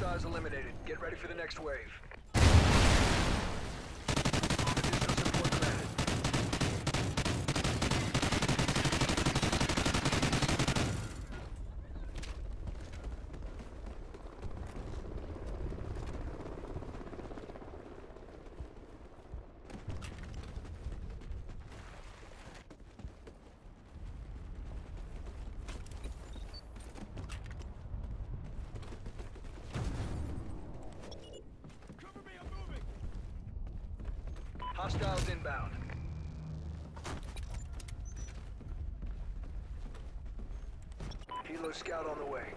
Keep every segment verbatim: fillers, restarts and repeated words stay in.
Hostiles eliminated. Get ready for the next wave. Additional support granted. Hostiles inbound. Helo scout on the way.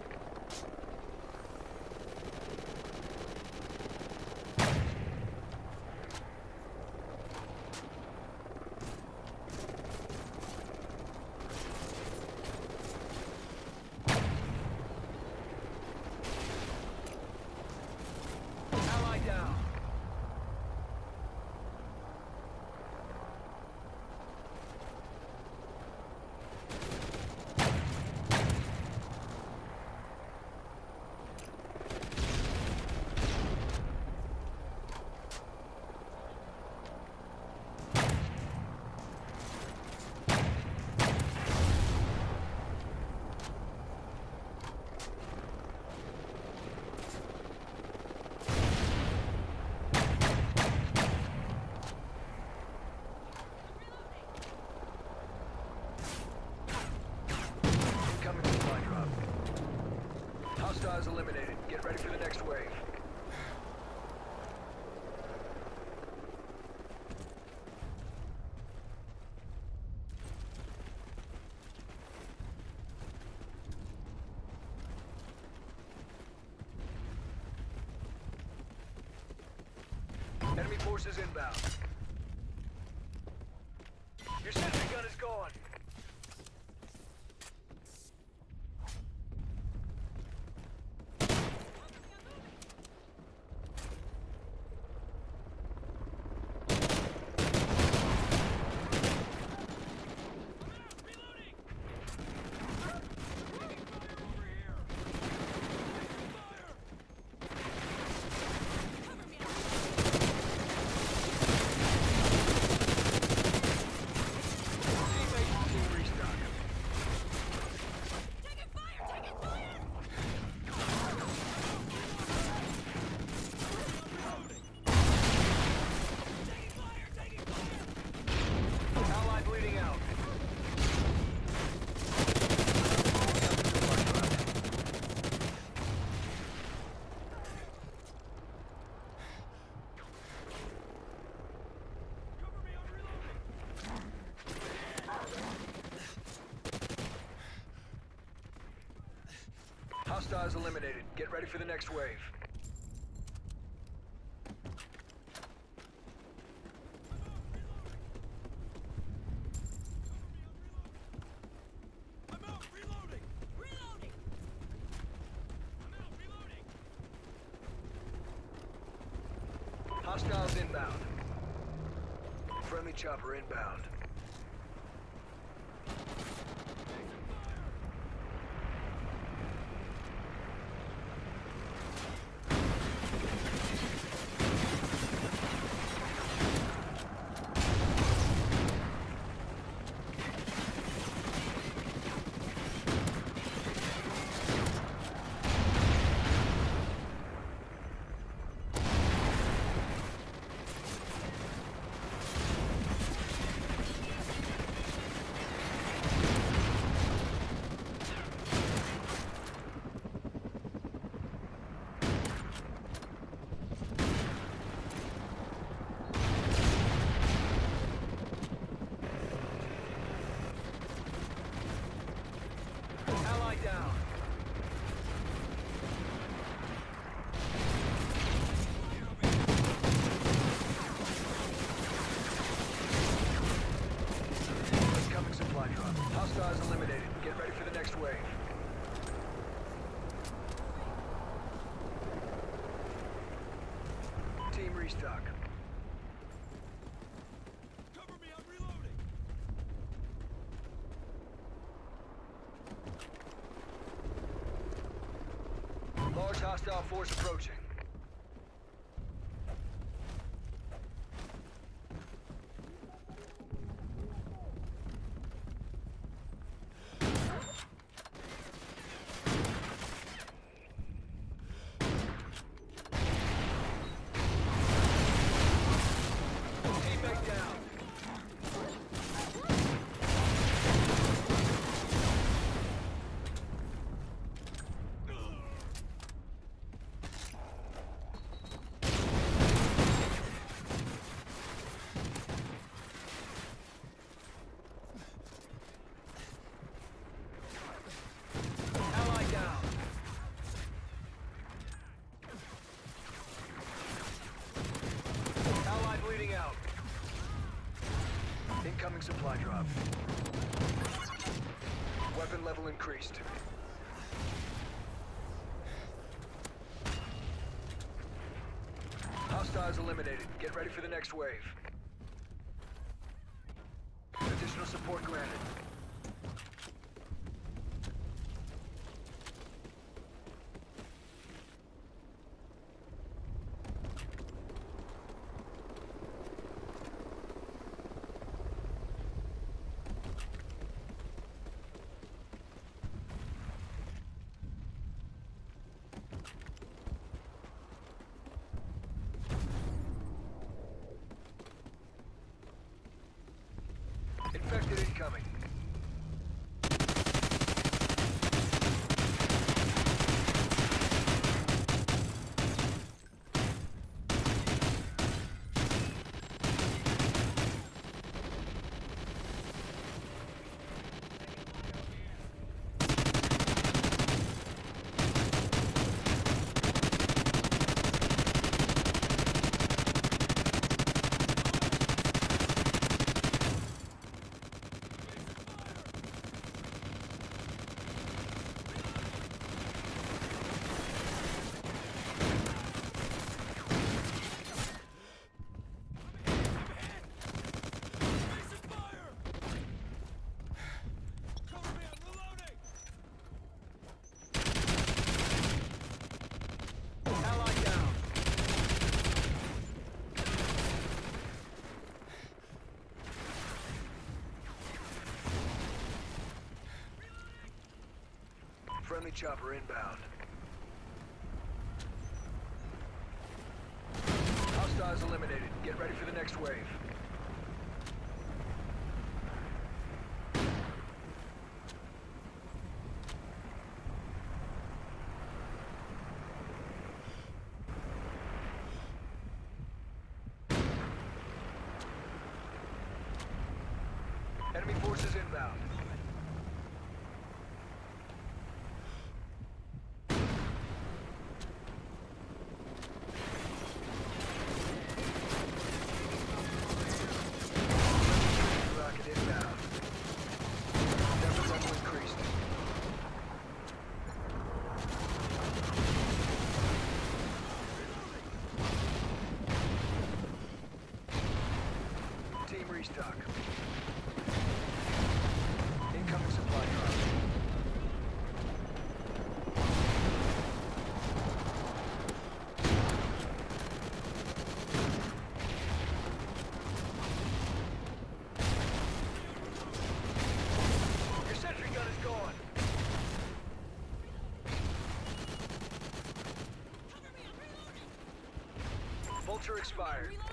Ally down. Hostiles eliminated. Get ready for the next wave. Enemy forces inbound. Your sentry gun is gone. Hostiles eliminated. Get ready for the next wave. I'm out reloading. Reloading. I'm out reloading. Hostiles inbound. Friendly chopper inbound. Ally down. Incoming supply drop. Hostiles eliminated. Get ready for the next wave. Team restock. Cover me, I'm reloading. Large Large hostile force approaching. Teammate down. Ally down. Ally bleeding out. Incoming supply drop. Weapon level increased. Hostiles eliminated. Get ready for the next wave. Additional support granted. Infected incoming. Ally down. Friendly chopper inbound. Hostiles eliminated. Get ready for the next wave. Enemy forces inbound. Rocket inbound. Weapon level increased. Team restock. Incoming supply drop. Your sentry gun is gone. Cover me, I'm reloading! Vulture expired. Reloading!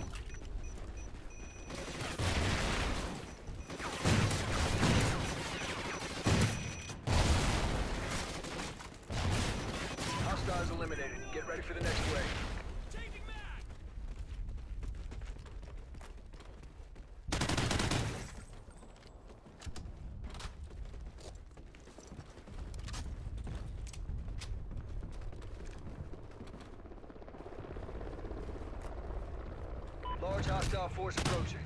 Hostiles eliminated. Get ready for the next wave. Changing mag! Large hostile force approaching.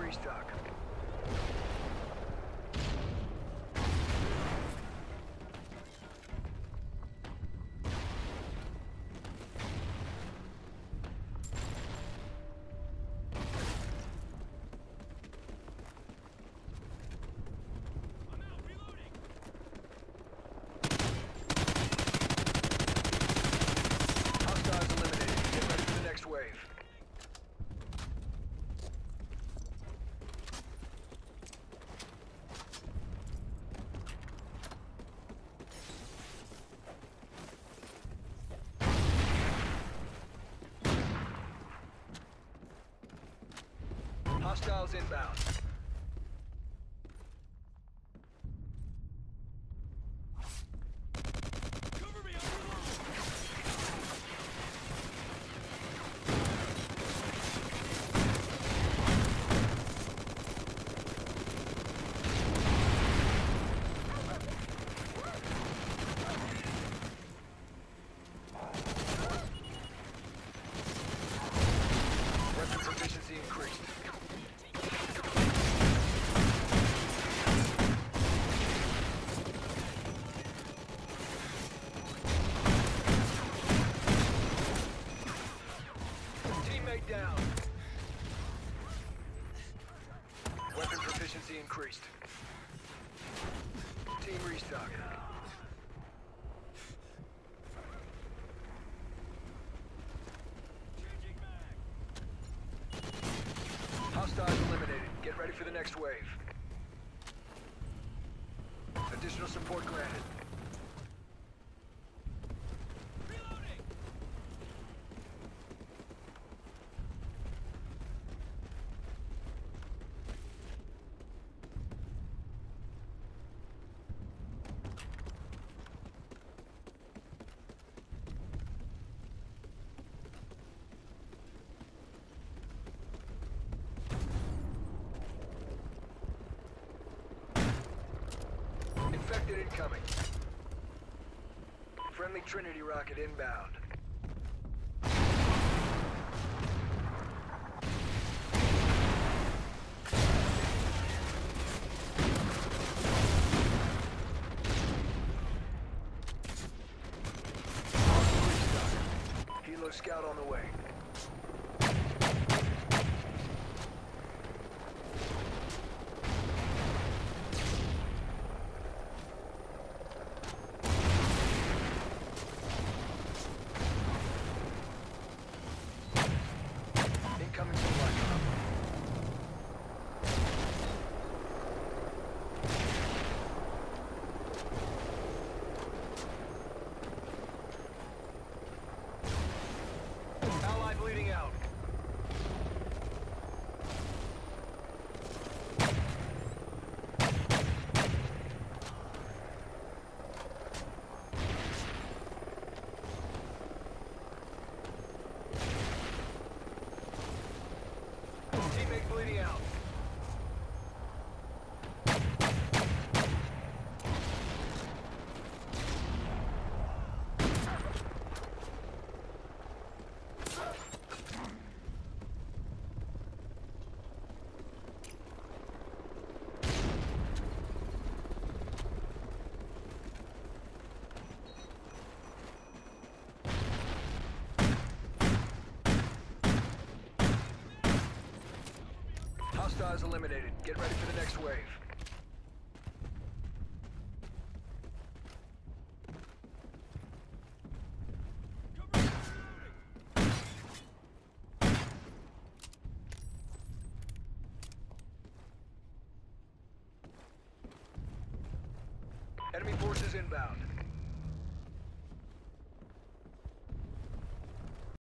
restock. I'm out. Reloading. Hostiles eliminated. Get ready for the next wave. Hostiles inbound. Cover me. I'm reloading. Weapon proficiency increased. Teammate down. Weapon proficiency increased. Team restock. Changing mag. Hostiles eliminated. Get ready for the next wave. Additional support granted. Reloading. Infected incoming. Friendly Trinity rocket inbound. Helo scout on the way. Incoming supply drop. Ally bleeding out. Teammate bleeding out. Hostiles eliminated. Get ready for the next wave. Cover me. I'm reloading. Enemy forces inbound.